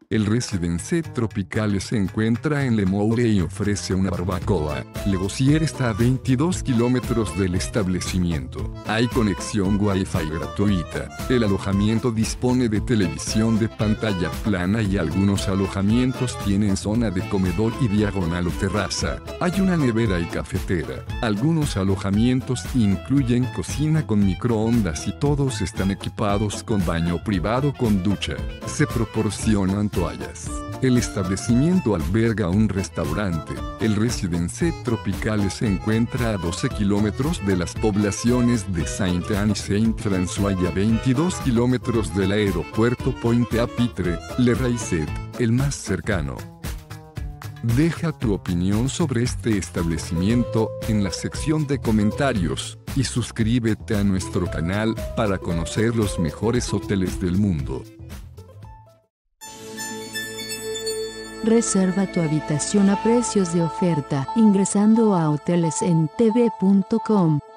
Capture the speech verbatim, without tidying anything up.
El Residence Tropicale se encuentra en Le Moure y ofrece una barbacoa. Le Bossier está a veintidós kilómetros del establecimiento. Hay conexión Wi-Fi gratuita. El alojamiento dispone de televisión de pantalla plana y algunos alojamientos tienen zona de comedor y diagonal o terraza. Hay una nevera y cafetera. Algunos alojamientos incluyen cocina con microondas y todos están equipados con baño privado con ducha. Se proporcionan toallas. El establecimiento alberga un restaurante. El Residence Tropicale se encuentra a doce kilómetros de las poblaciones de Sainte-Anne y Saint-François y a veintidós kilómetros del aeropuerto Pointe-à-Pitre, Le Raizet, el más cercano. Deja tu opinión sobre este establecimiento en la sección de comentarios y suscríbete a nuestro canal para conocer los mejores hoteles del mundo. Reserva tu habitación a precios de oferta ingresando a hoteles en t v punto com.